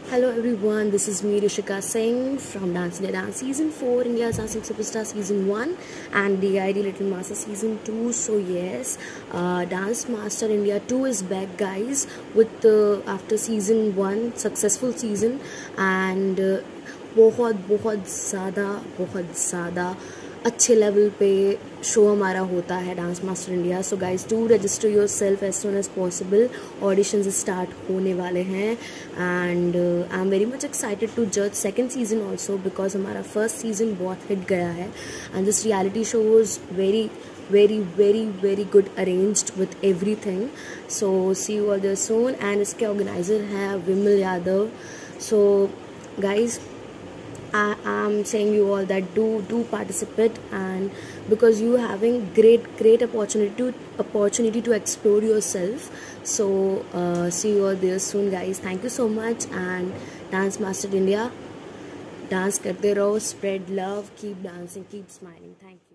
Hello everyone, this is me Rishika Singh from Dance India Dance Season 4, India's Dancing Superstar Season 1 and DID Little Master Season 2. So yes, Dance Master India 2 is back guys with after Season 1, successful season and बहुत ज़्यादा अच्छे level पे show हमारा होता है dance master India. So guys do register yourself as soon as possible. Auditions start होने वाले हैं and I am very much excited to जज सेकेंड सीजन ऑल्सो बिकॉज हमारा फर्स्ट सीजन बहुत हिट गया है and this reality show was very good arranged with everything. So see you all there soon. And इसके organiser हैं Vimal Yadav. So guys, I'm saying you all that do participate, and because you having great opportunity to explore yourself. So see you all there soon guys. Thank you so much. And Dance Master India, dance karte raho, spread love, keep dancing, keep smiling. Thank you.